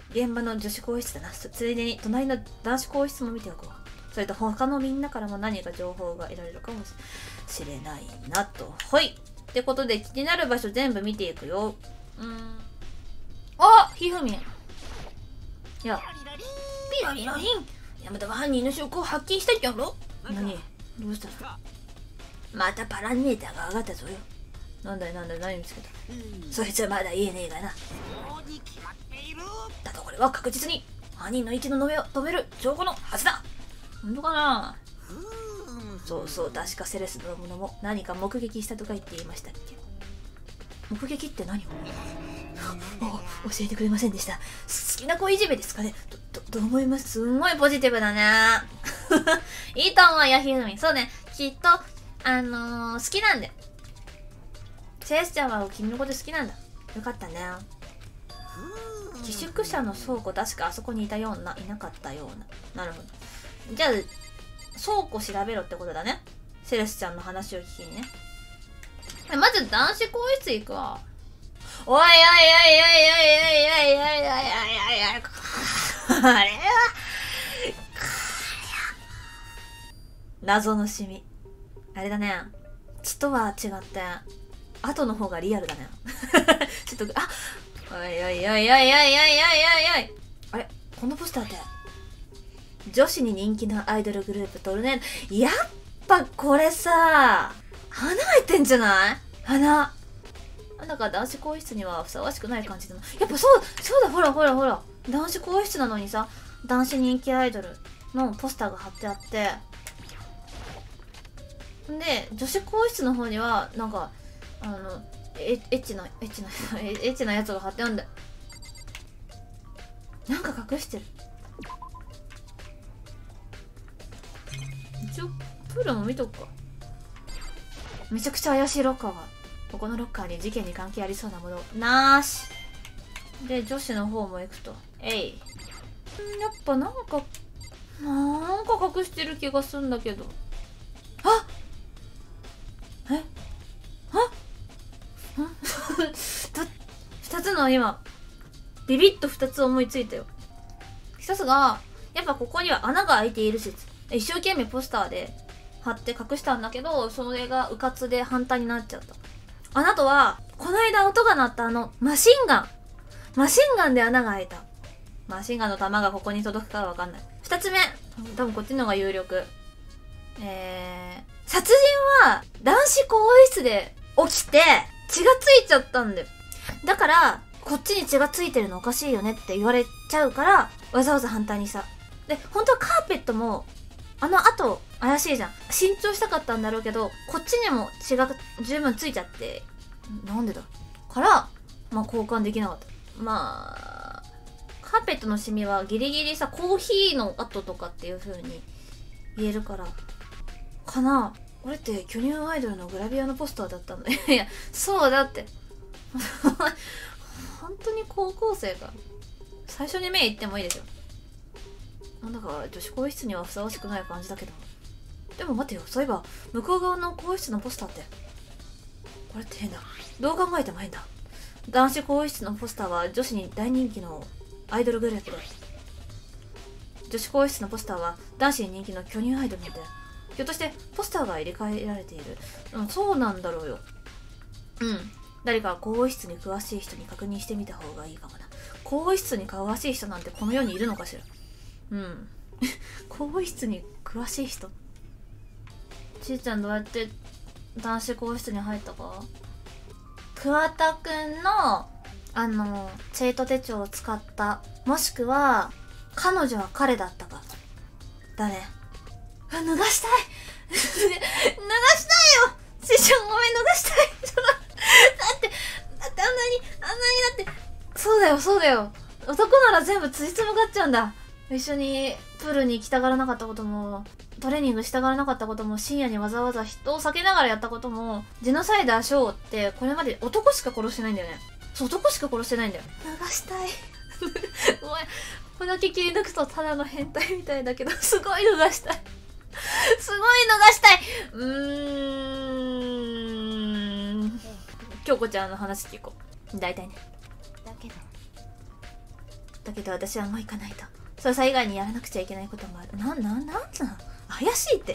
現場の女子更衣室だな。ついでに隣の男子更衣室も見ておこう。それと他のみんなからも何か情報が得られるかもしれないなと。はい。ってことで気になる場所全部見ていくよ。あ、ひふみん。いや、ピロリロリン。山田は犯人の証拠を発見したんじゃろ。何どうしたの。またパラメーターが上がったぞよ。なんだい何見つけた。そいつはまだ言えねえがな。だとこれは確実に犯人の息の延べを止める証拠のはずだ。本当かな。そうそう、確かセレスのものも何か目撃したとか言っていましたっけ。目撃って何を教えてくれませんでした。好きな子いじめですかね。どう思います。すんごいポジティブだね。いいと思うよ、ひふみん。そうね、きっと好きなんで。セレスちゃんは君のこと好きなんだ。よかったね。寄宿舎の倉庫、確かあそこにいたような、いなかったような。なるほど。じゃあ倉庫調べろってことだね。セレスちゃんの話を聞きにね。まず男子更衣室行くわ。おいおいおいおいおいおいおいおいおいおいおいおい。あれは謎のシミ。あれだね。血とは違って後の方がリアルだね。ちょっとおいおいおいおいおいおいおいおいおい。あれ、このポスターって女子に人気のアイドルグループトルネード。やっぱこれさ、花入ってんじゃない。花なんか男子更衣室にはふさわしくない感じだな。やっぱそうだ、ほら男子更衣室なのにさ、男子人気アイドルのポスターが貼ってあって、で女子更衣室の方にはなんかエッチなやつが貼ってあるんだよ。なんか隠してる。一応プールも見とくか。めちゃくちゃ怪しいロッカーが。ここのロッカーに事件に関係ありそうなものなーし。で女子の方も行くと。やっぱなんか隠してる気がするんだけど。2つの今ビビッと2つ思いついたよ。1つがやっぱここには穴が開いている説。一生懸命ポスターで貼って隠したんだけど、それがうかつで反対になっちゃった。穴とはこの間音が鳴ったマシンガンで穴が開いた。マシンガンの弾がここに届くかは分かんない。2つ目、多分こっちの方が有力。殺人は男子更衣室で起きて血がついちゃったんだよ。だからこっちに血がついてるのおかしいよねって言われちゃうから、わざわざ反対にさ。で本当はカーペットも後怪しいじゃん。新調したかったんだろうけど、こっちにも血が十分ついちゃって、なんでだから交換できなかった。カーペットのシミはギリギリさ、コーヒーの跡とかっていう風に言えるからかな。これって巨乳アイドルのグラビアのポスターだったんだ。いやそうだって。本当に高校生か。最初に目いってもいいでしょ。なんだか女子更衣室にはふさわしくない感じだけど。でも待ってよ、そういえば向こう側の更衣室のポスターってこれって変だ。どう考えても変だ。男子更衣室のポスターは女子に大人気のアイドルグループで、女子更衣室のポスターは男子に人気の巨乳アイドルなんだよ。ひょっとしてポスターが入れ替えられている。そうなんだろうよ。誰か更衣室に詳しい人に確認してみた方がいいかもな。更衣室に詳しい人なんてこの世にいるのかしら。更衣室に詳しい人。ちーちゃんどうやって男子更衣室に入ったか。桑田くんのチェイト手帳を使った、もしくは彼女は彼だったかだね。脱がしたい。脱がしたいよ。ちーちゃんごめん、脱がしたい。だってあんなにだって、そうだよ。男なら全部ついつむがっちゃうんだ。一緒にプールに行きたがらなかったことも、トレーニングしたがらなかったことも、深夜にわざわざ人を避けながらやったことも、ジェノサイダーショーってこれまで男しか殺してないんだよね。そう、男しか殺してないんだよ。脱がしたい。ごめん、ここだけ切り抜くとただの変態みたいだけど、すごい脱がしたい。すごい脱がしたい。京子ちゃんの話聞こう。大体ね。だけどだけど私はもう行かないと。捜査以外にやらなくちゃいけないこともある。なん怪しいって。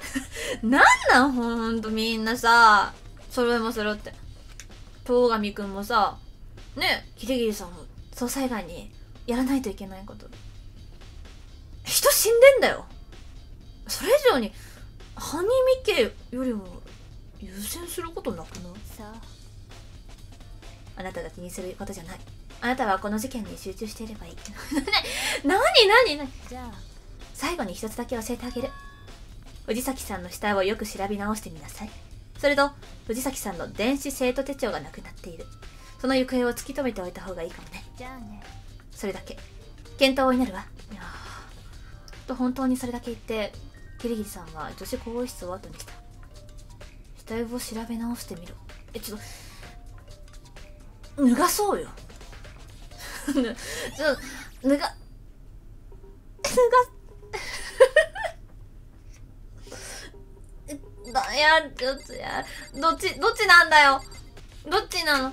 ほんとみんなさ、揃いも揃って。東上くんもさ、ね、ギリギリさんも捜査以外にやらないといけないこと。人死んでんだよ。それ以上に、ハニーミッケよりも優先することなくない？さあ。あなたが気にすることじゃない。あなたはこの事件に集中していればいい。何じゃあ、最後に一つだけ教えてあげる。藤崎さんの死体をよく調べ直してみなさい。それと、藤崎さんの電子生徒手帳がなくなっている。その行方を突き止めておいた方がいいかもね。じゃあね。それだけ。検討を祈るわ。いやと本当にそれだけ言って、キリギリさんは女子更衣室を後にした。死体を調べ直してみろ。ちょっと、脱がそうよ。脱がどっちなんだよ。どっちな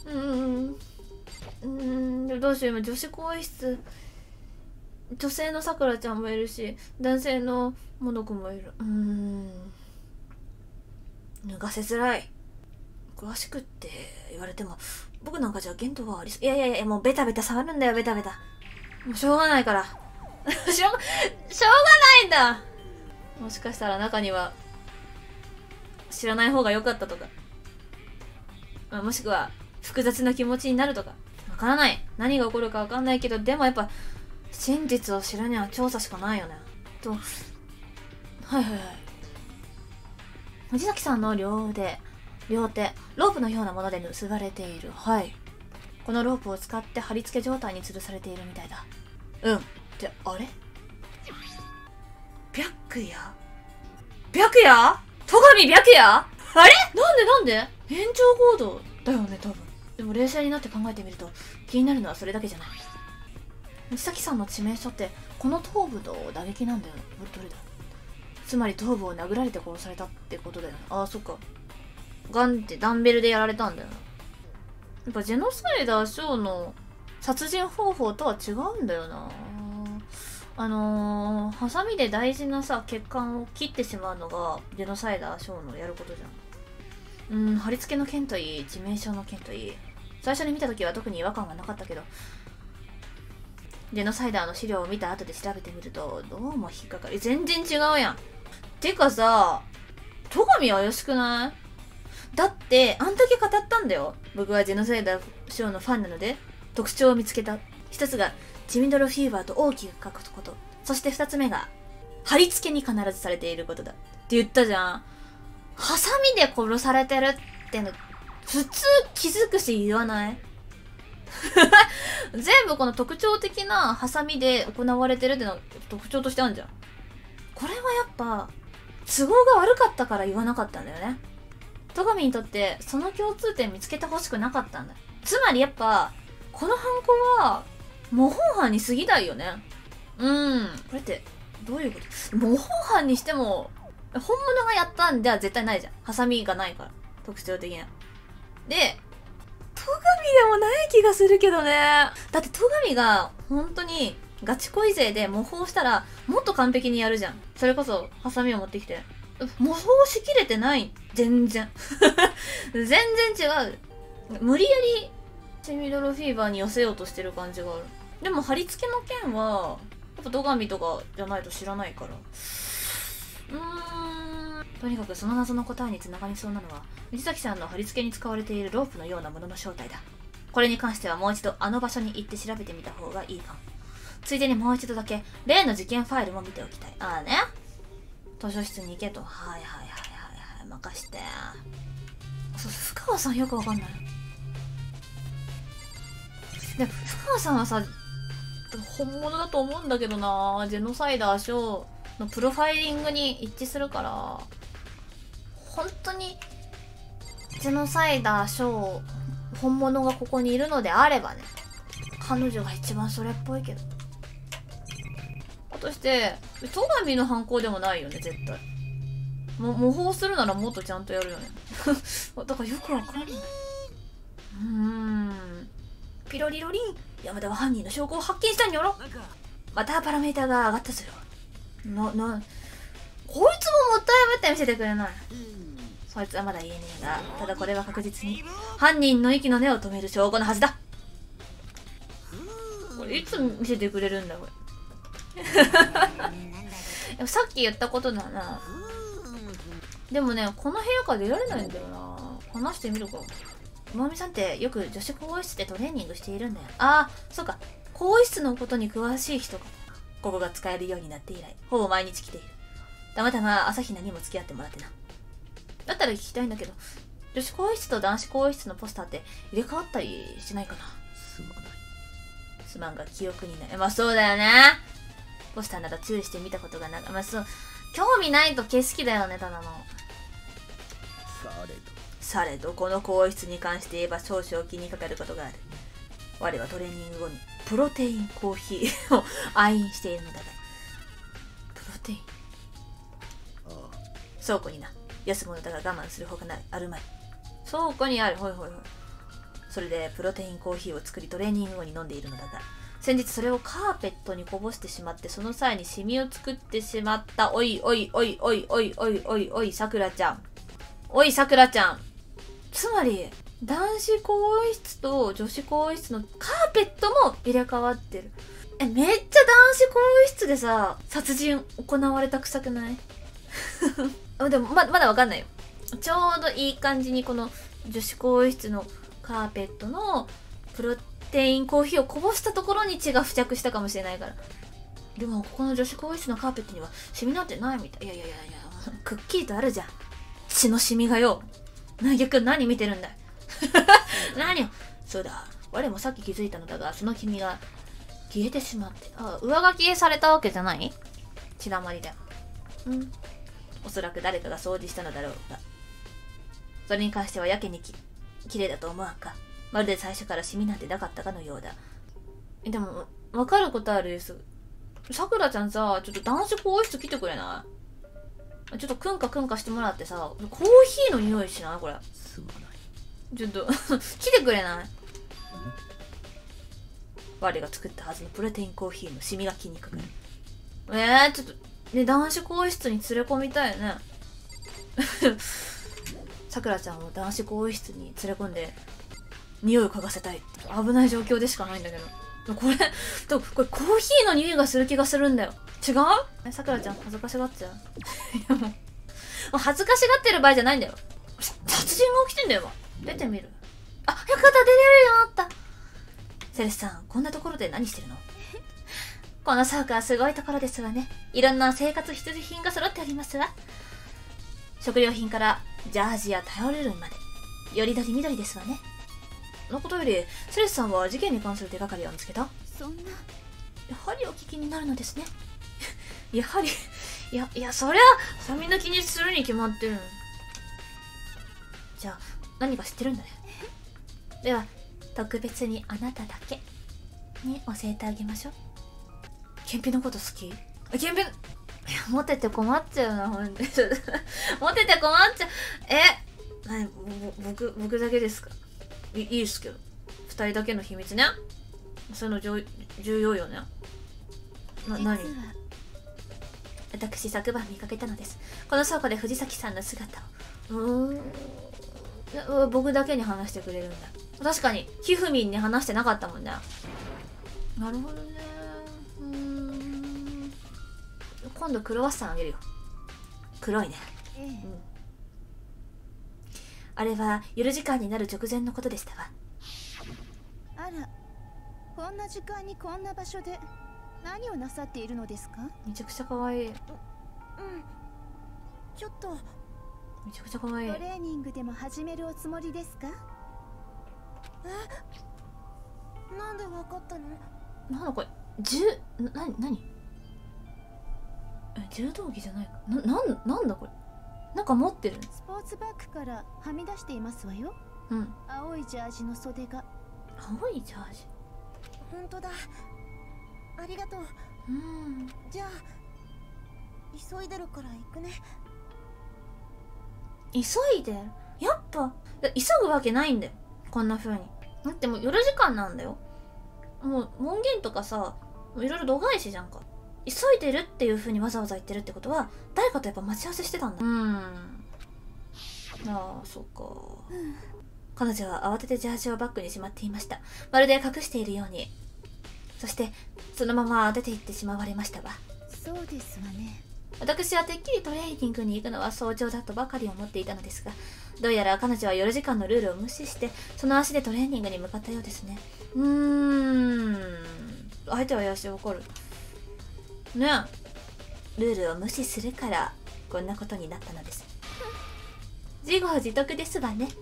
の？どうしよう、今女子更衣室、女性のさくらちゃんもいるし、男性のモノコもいる。脱がせづらい。詳しくって言われても、僕なんかじゃ限度はありそう。いや、もうベタベタ触るんだよ、ベタベタ。もうしょうがないから。しょうがないんだ。もしかしたら中には、知らない方が良かったとか。もしくは、複雑な気持ちになるとか。わからない。何が起こるかわかんないけど、でもやっぱ、真実を知るには調査しかないよね。はい。藤崎さんの両手、ロープのようなもので結ばれている。はい。このロープを使って貼り付け状態に吊るされているみたいだ。ってあれ？白夜戸上白夜？あれ？なんで延長コードだよね、多分。でも冷静になって考えてみると、気になるのはそれだけじゃない。藤崎さんの致命傷って、この頭部の打撃なんだよね。どれだ？つまり頭部を殴られて殺されたってことだよね。ああ、そっか。ガンってダンベルでやられたんだよな。やっぱジェノサイダーショーの殺人方法とは違うんだよな。ハサミで大事なさ、血管を切ってしまうのがジェノサイダーショーのやることじゃん。貼り付けの件といい、致命傷の件といい。最初に見た時は特に違和感はなかったけど、ジェノサイダーの資料を見た後で調べてみると、どうも引っかかり、全然違うやん。てかさ、戸上怪しくない？だって、あんだけ語ったんだよ。僕はジェノサイダーショーのファンなので、特徴を見つけた。一つが、チミドロフィーバーと大きく書くこと。そして二つ目が、貼り付けに必ずされていることだ。って言ったじゃん。ハサミで殺されてるっての、普通気づくし言わない？全部この特徴的なハサミで行われてるってのが特徴としてあるじゃん。これはやっぱ、都合が悪かったから言わなかったんだよね。戸上にとってその共通点見つけてほしくなかったんだ。つまりやっぱこのハンコは模倣犯に過ぎないよね。これってどういうこと？模倣犯にしても本物がやったんでは絶対ないじゃん。ハサミがないから、特徴的な。で、戸上でもない気がするけどね。だって戸上が本当にガチ恋勢で模倣したらもっと完璧にやるじゃん。それこそハサミを持ってきて模倣しきれてない。全然全然違う。無理やりセミドロフィーバーに寄せようとしてる感じがある。でも貼り付けの件はやっぱ戸上とかじゃないと知らないから。とにかくその謎の答えに繋がりそうなのは藤崎さんの貼り付けに使われているロープのようなものの正体だ。これに関してはもう一度あの場所に行って調べてみた方がいいかも。ついでにもう一度だけ例の事件ファイルも見ておきたい。ああね、図書室に行けと。はい任して。深川さんよくわかんない。でも深川さんはさ、本物だと思うんだけどな。ジェノサイダーショーのプロファイリングに一致するから、本当にジェノサイダーショー本物がここにいるのであればね、彼女が一番それっぽいけど。として戸上の犯行でもないよね、絶対。模倣するならもっとちゃんとやるよね。だからよくわかんない。ピロリロリン山田は犯人の証拠を発見したんやろ。またパラメーターが上がったぞよ。こいつももったいぶって見せてくれない。そいつはまだ言えねえが、ただこれは確実に犯人の息の根を止める証拠のはずだ。これいつ見せてくれるんだこれ。さっき言ったことだな。でもね、この部屋から出られないんだよな。話してみるか。まみさんってよく女子更衣室でトレーニングしているんだよ。ああ、そうか。更衣室のことに詳しい人か。ここが使えるようになって以来、ほぼ毎日来ている。たまたま朝比奈にも付き合ってもらってな。だったら聞きたいんだけど、女子更衣室と男子更衣室のポスターって入れ替わったりしてないかな。 すまない。 すまんが記憶にない。まあそうだよね。ポスターなど注意して見たことがない。まあそう、興味ないと景色だよね、ただの。されどこの更衣室に関して言えば少々気にかかることがある。我はトレーニング後にプロテインコーヒーを愛飲しているのだが。プロテイン、倉庫にな。安物だが我慢するほかない。あるまい。倉庫にある。ほいほいほい。それでプロテインコーヒーを作りトレーニング後に飲んでいるのだが、先日それをカーペットにこぼしてしまって、その際にシミを作ってしまった。おいおいおいおいおいおいおいおい、さくらちゃん。おいさくらちゃん。つまり男子更衣室と女子更衣室のカーペットも入れ替わってる。めっちゃ男子更衣室でさ、殺人行われたくさくない？でもまだわかんないよ。ちょうどいい感じにこの女子更衣室のカーペットのプロテインコーヒーをこぼしたところに血が付着したかもしれないから。でもここの女子更衣室のカーペットにはシミなんてないみたい。いやくっきりとあるじゃん、血のシミがよ。なぎくん何見てるんだい。何を。そうだ、我もさっき気づいたのだが、その君が消えてしまって。上書きされたわけじゃない？血だまりだよ。おそらく誰かが掃除したのだろうが、それに関してはやけに綺麗だと思わんか。まるで最初からシミなんてなかったかのようだ。でも分かることあるです。さくらちゃんさ、ちょっと男子更衣室来てくれない？ちょっとくんかしてもらってさ、コーヒーの匂いしないこれ。 すまない。 ちょっと来てくれない？我が作ったはずのプロテインコーヒーのシミが気にかかる。ちょっとね、男子更衣室に連れ込みたいよね。さくらちゃんを男子更衣室に連れ込んで匂いを嗅がせたいって危ない状況でしかないんだけど、これコーヒーの匂いがする気がするんだよ。違う？さくらちゃん恥ずかしがっちゃう。いやもう恥ずかしがってる場合じゃないんだよ。殺人が起きてんだよ。出てみる？よかった、出れるようになった。セレスさん、こんなところで何してるの？この倉庫はすごいところですわね。いろんな生活必需品が揃っておりますわ。食料品からジャージやタオル類までよりどりみどりですわね。のことより、セレスさんは事件に関する手がかりを見つけた？ そんな。 やはりお聞きになるのですね。やはり、いや、そりゃみんな気にするに決まってる。じゃあ何か知ってるんだね。では特別にあなただけに教えてあげましょう。検品のこと好き？検品、モテて困っちゃうな、ほんとに。モテて困っちゃう。僕だけですか？いいですけど。2人だけの秘密ね。そういうの重要よね。何？私昨晩見かけたのです。この倉庫で藤崎さんの姿を。僕だけに話してくれるんだ。確かにひふみんに話してなかったもんね。なるほどね。今度クロワッサンあげるよ。黒いね。あれは夜時間になる直前のことでしたわ。 あら、こんな時間にこんな場所で何をなさっているのですか？ めちゃくちゃ可愛い。 ちょっとめちゃくちゃ可愛い。 トレーニングでも始めるおつもりですか？なんでわかったの？ なんだこれ、何柔道着じゃないか。なんだこれ。なんか持ってる。 スポーツバッグからはみ出していますわよ。青いジャージの袖が。 青いジャージ。 本当だ。ありがとう。じゃあ急いでるから行くね。 急いでる？やっぱ急ぐわけないんだよ、こんな風に。だってもう夜時間なんだよ。 もう門限とかさ、いろいろ度外視じゃんか。急いでるっていう風にわざわざ言ってるってことは誰かとやっぱ待ち合わせしてたんだ。ああ、そうか。彼女は慌ててジャージをバッグにしまっていました。まるで隠しているように。そしてそのまま出て行ってしまわれましたわ。 そうですわね。 私はてっきりトレーニングに行くのは早朝だとばかり思っていたのですが、どうやら彼女は4時間のルールを無視してその足でトレーニングに向かったようですね。相手は怪しい、わかるね。ルールを無視するからこんなことになったのです。自業自得ですわね。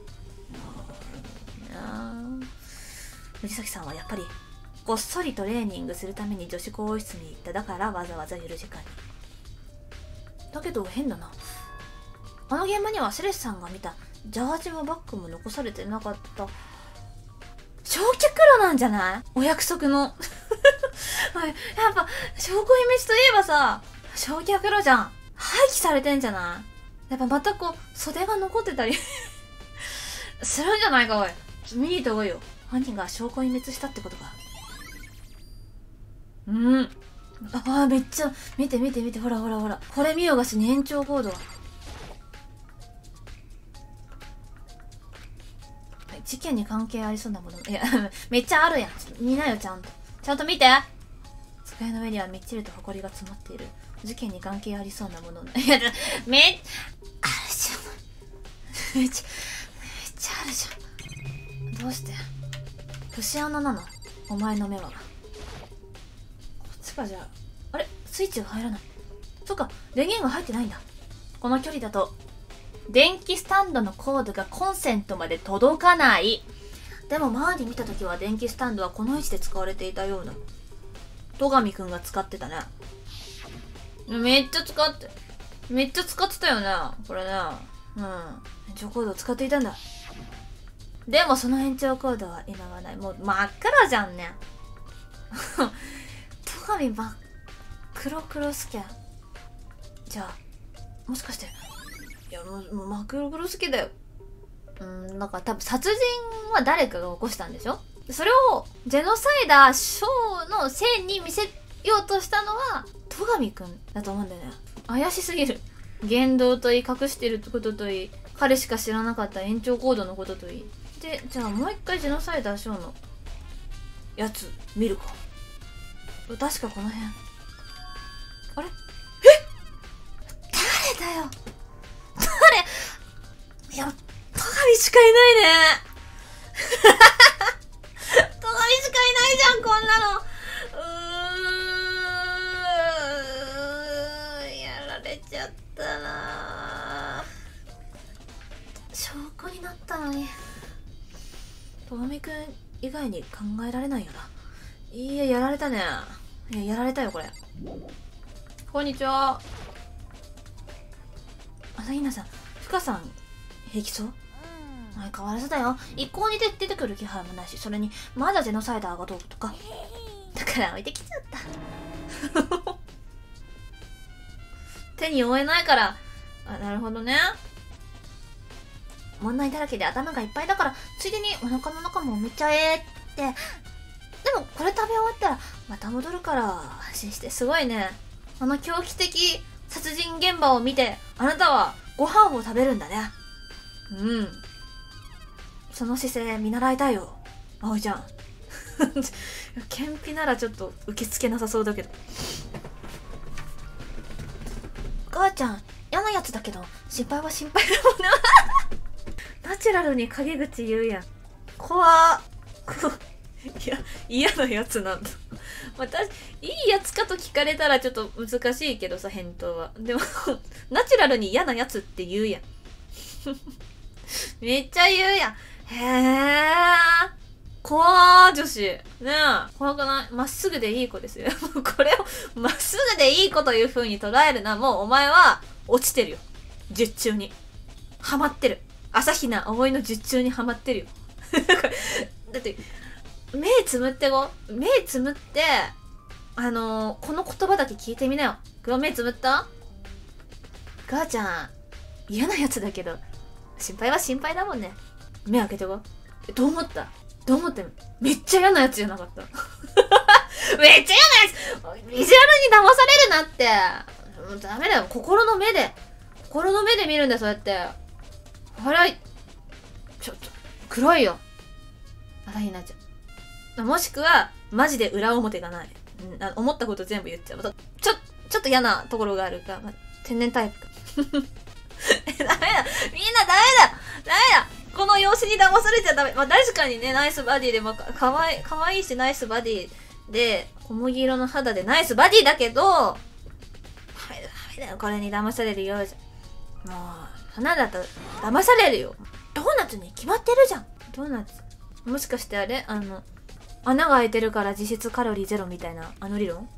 藤崎さんはやっぱりこっそりトレーニングするために女子更衣室に行った。だからわざわざ夜時間に。だけど変だな。あの現場にはセレスさんが見たジャージもバッグも残されてなかった。焼却炉なんじゃない？お約束の。やっぱ証拠隠滅といえばさ、焼却炉じゃん。廃棄されてんじゃない？やっぱまたこう袖が残ってたりするんじゃないか。おい、見に行った方がいいよ。犯人が証拠隠滅したってことか。めっちゃ見てほらこれ見よがしに延長コード。事件に関係ありそうなもの、いやめっちゃあるやん。見なよ、ちゃんと見て。机の上にはみっちりと埃が詰まっている。事件に関係ありそうなもの、いやめっあるじゃん。めっちゃあるじゃん。どうして節穴なのお前の目は。こっちか。じゃあれ、スイッチが入らない。そっか、電源が入ってないんだ。この距離だと電気スタンドのコードがコンセントまで届かない。でも周り見た時は電気スタンドはこの位置で使われていたような。戸上くんが使ってたね。めっちゃ使ってたよね、これね。延長コードを使っていたんだ。でもその延長コードは今はない。もう真っ暗じゃんね。戸上真っ黒すけ。じゃあもしかして、いやもう真っ黒すけだよ。なんか多分殺人は誰かが起こしたんでしょ。それをジェノサイダーショーのせいに見せようとしたのは戸上くんだと思うんだよね。怪しすぎる。言動といい、隠してることといい、彼しか知らなかった延長コードのことといいで、じゃあもう一回ジェノサイダーショーのやつ見るか。確かこの辺。あれ、誰だよ。いや、戸上しかいないね。戸上しかいないじゃん、こんなの。やられちゃったな。証拠になったのに戸上くん以外に考えられないよな。いや、やられたね。いや、やられたよこれ。こんにちは。朝比奈さん、深さん平気そう？相変わらずだよ。一向に出てくる気配もないし、それにまだジェノサイダーがどうとか。だから置いてきちゃった手に負えないから。なるほどね。問題だらけで頭がいっぱいだから、ついでにお腹の中も埋めちゃえって。でもこれ食べ終わったらまた戻るから安心して。すごいね。あの狂気的殺人現場を見てあなたはご飯を食べるんだね。その姿勢見習いたいよ、葵ちゃん。検否ならちょっと受け付けなさそうだけど。母ちゃん嫌なやつだけど心配は心配だもんな。ナチュラルに陰口言うやん。怖っ。いや、嫌なやつなんだ。私いいやつかと聞かれたらちょっと難しいけどさ、返答は。でもナチュラルに嫌なやつって言うやん。めっちゃ言うやん。へえ、怖ー女子ねえ。怖くない？まっすぐでいい子ですよ。これをまっすぐでいい子という風に捉えるな。もうお前は落ちてるよ、術中にハマってる。朝比奈葵の術中にハマってるよ。だって目つむって目つむってこの言葉だけ聞いてみなよ。目つむった？母ちゃん嫌なやつだけど心配は心配だもんね。目開けてご。どう思った？ どう思ってめっちゃ嫌なやつじゃなかっためっちゃ嫌なやつ、ビジュアルに騙されるなって。もうダメだよ。心の目で見るんだよ、そうやって。笑い、ちょっと黒いよ、朝日奈ちゃん。もしくはマジで裏表がない、思ったこと全部言っちゃう。ちょっと嫌なところがあるか、天然タイプかダメだ、みんなダメだこの容姿に騙されちゃダメ。確かにね、ナイスバディで、かわいいし、ナイスバディで、小麦色の肌でナイスバディだけど、ダメだよ、これに騙されるようじゃ。もう、花だと騙されるよ。ドーナツに決まってるじゃん。ドーナツ。もしかしてあれ穴が開いてるから実質カロリーゼロみたいな、理論？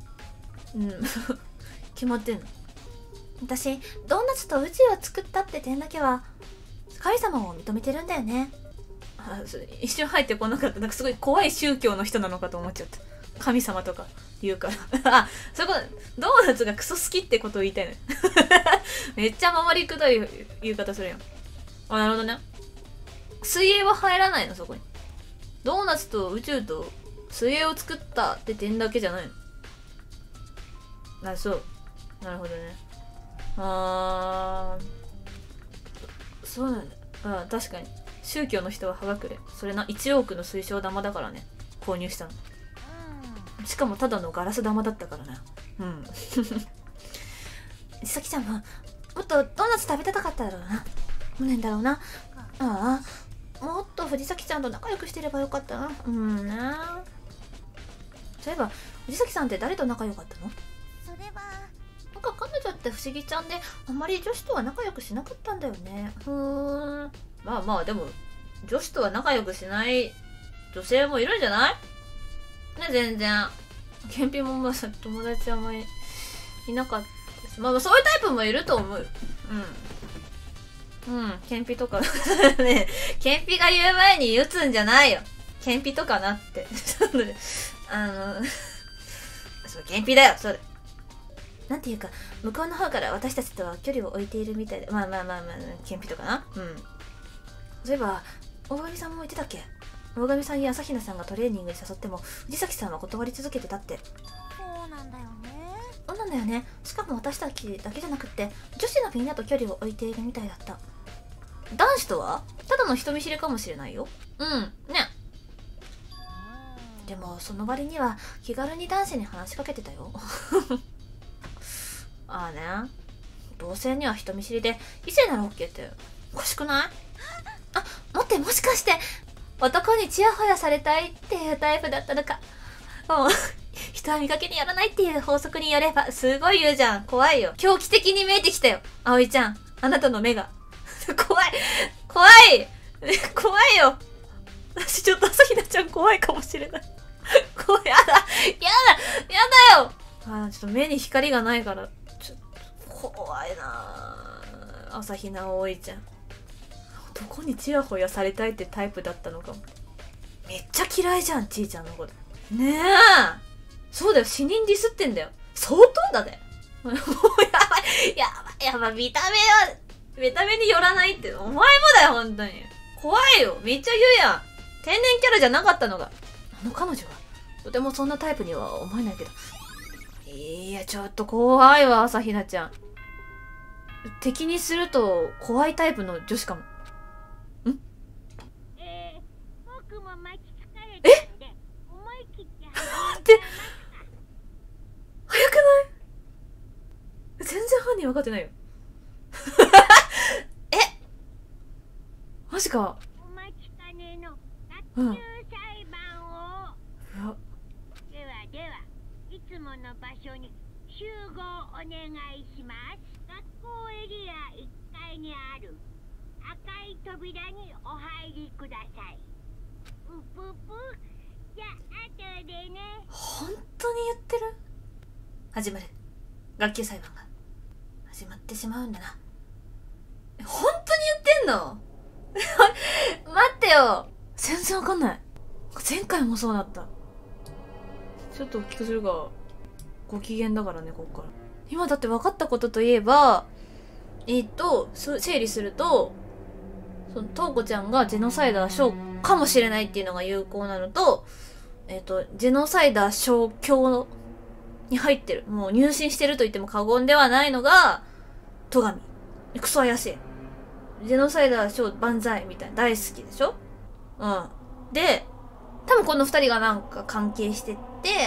決まってんの。私、ドーナツと宇宙を作ったって点だけは、神様を認めてるんだよね。一瞬入ってこなかった。なんかすごい怖い宗教の人なのかと思っちゃった。神様とか言うからそういうこと。ドーナツがクソ好きってことを言いたいのめっちゃ回りくどい言い方するやん。なるほどね。水泳は入らないの、そこに。ドーナツと宇宙と水泳を作ったって点だけじゃないの。そう。なるほどね。そうなんだ。確かに。宗教の人ははがくれ。それな、1億の水晶玉だからね。購入したの。しかもただのガラス玉だったからな。ちさきちゃんも、もっとドーナツ食べたかっただろうな。無念だろうな。もっと藤崎ちゃんと仲良くしてればよかったな。そういえば、藤崎さんって誰と仲良かったの？ それは。 彼女って不思議ちゃんで、あんまり女子とは仲良くしなかったんだよね。でも、女子とは仲良くしない女性もいるんじゃない？ね、全然。ケンピも友達あんまりいなかったし。そういうタイプもいると思う。ケンピとかね、ケンピが言う前に打つんじゃないよ。ケンピとかなって。そう、ケンピだよ、それ。なんていうか、向こうの方から私たちとは距離を置いているみたいで、ケンピとかな。そういえば、大神さんも言ってたっけ？大神さんや朝比奈さんがトレーニングに誘っても、藤崎さんは断り続けてたって。 そうなんだよね。 そうなんだよね。しかも私たちだけじゃなくって、女子のみんなと距離を置いているみたいだった。男子とはただの人見知りかもしれないよ。ね。でも、その割には気軽に男子に話しかけてたよ。同性には人見知りで異性なら OK っておかしくない？待って、もしかして男にチヤホヤされたいっていうタイプだったのか。人は見かけによらないっていう法則によれば、すごい言うじゃん。怖いよ。狂気的に見えてきたよ、葵ちゃん。あなたの目が怖いよ。私ちょっと朝比奈ちゃん怖いかもしれない。やだよ。ちょっと目に光がないからちょっと怖いな。朝比奈葵ちゃん、男にチヤホヤされたいってタイプだったのかも。めっちゃ嫌いじゃん、ちーちゃんのことねえ。そうだよ、死人ディスってんだよ。相当だね。もうやばい、見た目によらないって。お前もだよ、本当に。怖いよ、めっちゃ言うやん。天然キャラじゃなかったのが。彼女はとてもそんなタイプには思えないけど。いや、ちょっと怖いわ、朝比奈ちゃん。敵にすると怖いタイプの女子かも。 僕も待ち疲れたんで思い切って待って、早くない？全然犯人分かってないよ。マジか。 お待ちかねの学級裁判を。ではいつもの場所に集合お願いします。学校エリア1階にある赤い扉にお入りください。うぷぷ。じゃあ後でね。 本当に言ってる？始まる。学級裁判が始まってしまうんだな。本当に言ってんの？待ってよ。全然わかんない。前回もそうだった。ちょっと大きくするが、ご機嫌だからね、こっから。今だって分かったことといえば、整理すると、 そのトウコちゃんがジェノサイダー小かもしれないっていうのが有効なのと、ジェノサイダー小教に入ってる、もう入信してると言っても過言ではないのが戸上。クソ怪しい。ジェノサイダー小万歳みたいな大好きでしょ。うん。で、多分この二人がなんか関係してって、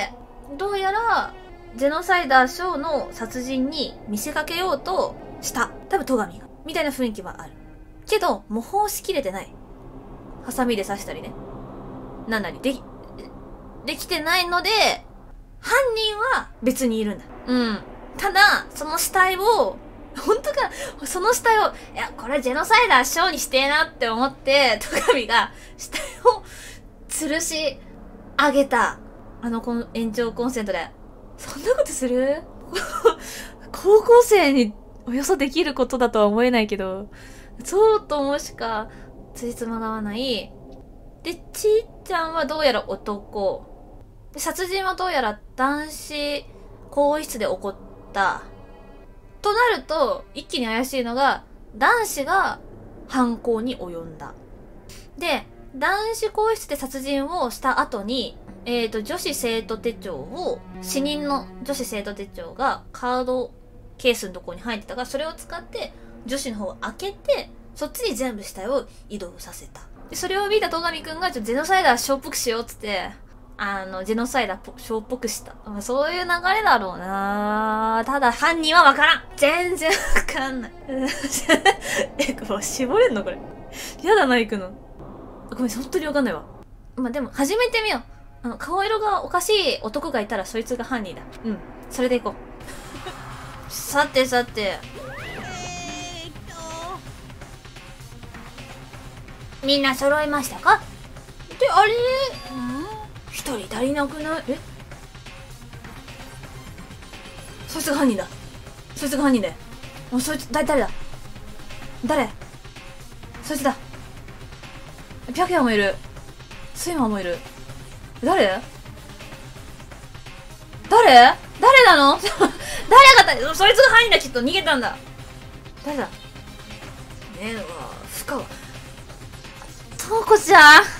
どうやらジェノサイダー小の殺人に見せかけようとした。多分戸上が。みたいな雰囲気はある。けど、模倣しきれてない。ハサミで刺したりね。なんなり、できてないので、犯人は別にいるんだ。うん。ただ、その死体を、本当か、その死体を、いや、これジェノサイダーショーにしてえなって思って、戸上が死体を吊るし上げた。延長コンセントで。そんなことする高校生におよそできることだとは思えないけど、ちょっともしか、つじつまが合わない。で、ちーちゃんはどうやら男。で、殺人はどうやら男子更衣室で起こった。となると、一気に怪しいのが、男子が犯行に及んだ。で、男子更衣室で殺人をした後に、女子生徒手帳を、死人の女子生徒手帳がカードケースのところに入ってたから、それを使って女子の方を開けて、そっちに全部死体を移動させた。で、それを見た戸上くんが、ジェノサイダーショーっぽくしようっつって、ジェノサイダーショーっぽくした。そういう流れだろうな。ただ犯人はわからん。全然わかんない。これ絞れんのこれ。やだな、行くの。ごめん、本当にわかんないわ。まあ、でも、始めてみよう。顔色がおかしい男がいたら、そいつが犯人だ。うん。それで行こう。さてさて。みんな揃いましたか？で、あれ？一人足りなくない？そいつが犯人だ。そいつが犯人だよ。もうそいつ、誰だ？誰？そいつだ。ピャキャもいる。スイマーもいる。誰なの誰がそいつが犯人だ。きっと逃げたんだ。誰だ？ねえ、深川。トウコちゃん。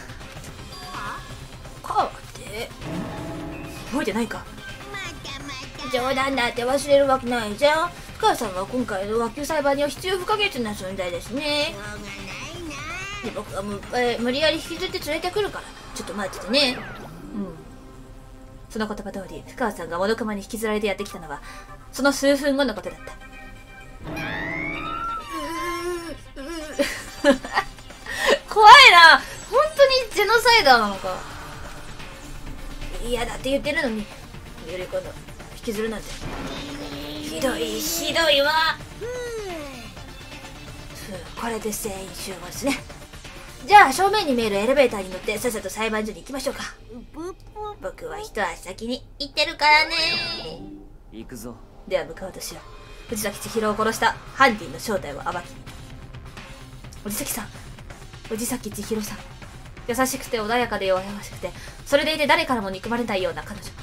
かって覚えてないか。冗談だって忘れるわけないじゃん。深川さんは今回の和球裁判には必要不可欠な存在ですね。で、僕は無理やり引きずって連れてくるからちょっと待っててね。うん。その言葉通り深川さんが物釜に引きずられてやってきたのはその数分後のことだった。怖いな。本当にジェノサイダーなのか。嫌だって言ってるのにより今度引きずるなんてひどいわ。これで全員集合ですね。じゃあ正面に見えるエレベーターに乗ってさっさと裁判所に行きましょうか。僕は一足先に行ってるからね。 行くぞ。 では向かおうとしよう。藤崎千尋を殺した犯人の正体を暴き。藤崎千尋さん。優しくて穏やかで弱々しくて、それでいて誰からも憎まれないような彼女。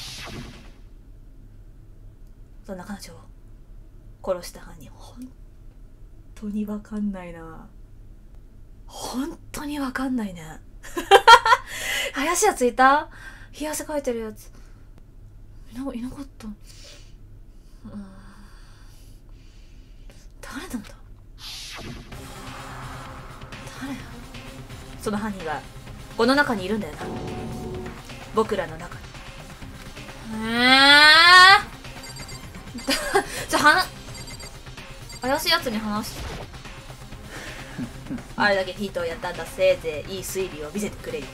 そんな彼女を殺した犯人、本当にわかんないな。本当にわかんないね。怪しいやついた？冷や汗かいてるやつ。いなかった。誰なんだ？誰？その犯人がこの中にいるんだよな。僕らの中に。怪しいやつに話してあれだけヒートをやったんだ。せいぜいいい推理を見せてくれる。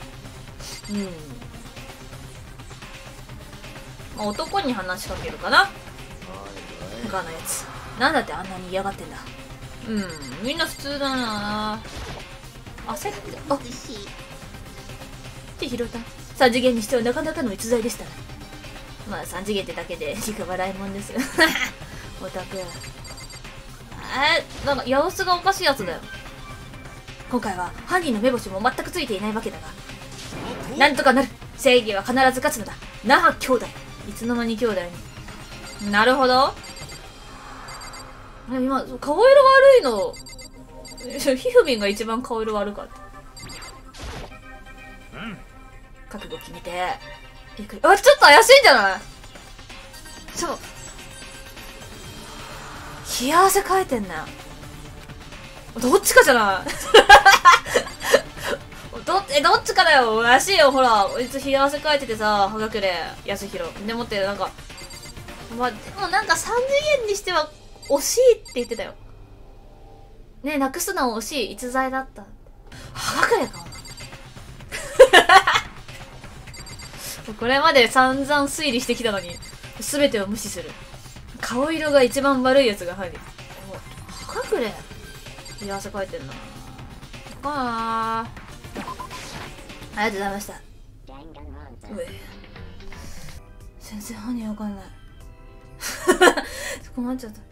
まあ、男に話しかけるかな。他のやつなんだってあんなに嫌がってんだ。みんな普通だな。焦って手拾った。3次元にしてはなかなかの逸材でしたね。まあ3次元ってだけで苦笑いもんですよ。オタク。なんか様子がおかしいやつだよ。今回は犯人の目星も全くついていないわけだが、なんとかなる。正義は必ず勝つのだ。那覇兄弟。いつの間に兄弟に。なるほど。今顔色悪いのひふみんが一番顔色悪かった。覚悟決めてゆっくり。あ、ちょっと怪しいんじゃない？冷や汗かいてんなよ。どっちかじゃないどっちかだよ。怪しいよ。ほら、こいつ冷や汗かいててさ、はがくれ安弘でもって、なんかまあ、でもなんか3次元にしては惜しいって言ってたよね。なくすのは惜しい逸材だった。はがくれかこれまで散々推理してきたのに全てを無視する。顔色が一番悪いやつが入る。はがくれ冷や汗かいてんな。ありがとうございました。全然犯人わかんない困っちゃった。